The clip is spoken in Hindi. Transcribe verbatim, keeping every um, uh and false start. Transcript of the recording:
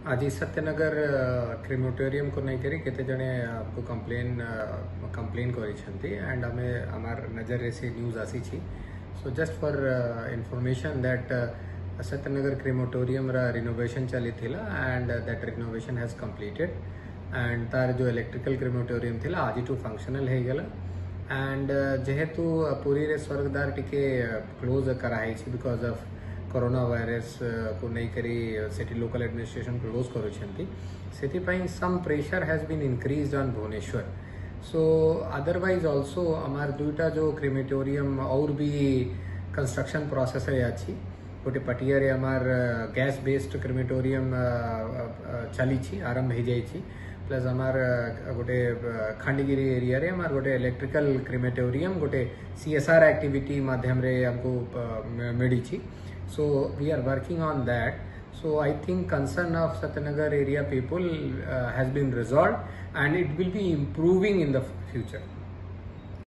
आज सत्यनगर क्रिमेटोरियम को नहीं करी केते जने आपको कंप्लेन कंप्लेन करी एंड आमे हमार नजर से न्यूज आसी छी। So just for information that Satyanagar crematorium रा रिनोवेशन चली थिला and that renovation has completed and तार जो इलेक्ट्रिकल क्रिमेटोरियम थिला आज टू फंक्शनल है गला एंड जेहेतु पूरी रे स्वर्गदार टिके क्लोज कराई छी बिकॉज ऑफ कोरोना वायरस को नहीं करी सिटी लोकल एडमिनिस्ट्रेशन क्लोज करूँ some pressure has been increased on Bhubaneswar. So otherwise also हमार दुईटा जो क्रिमेटोरियम और भी कंस्ट्रक्शन प्रोसेस है अच्छी गोटे पटिया रे हमार गैस बेस्ड क्रिमेटोरियम चली छी आरंभ हो जाए प्लस हमार गोटे खंडगिरी एरिया रे हमार गोटे इलेक्ट्रिकल क्रिमेटोरियम गोटे सीएसआर एक्टिविटी माध्यम रे हमको मिली छी। So we are working on that. So I think concern of Satyanagar area people uh, has been resolved and it will be improving in the future.